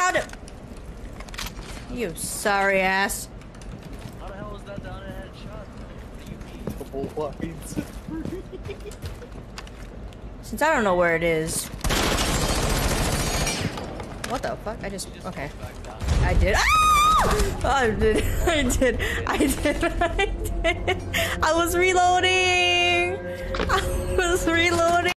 found him! You sorry ass. How the hell was that down a headshot? Couple lines. Since I don't know where it is. What the fuck? I just okay. I did. Ah! I did. I was reloading. I was reloading.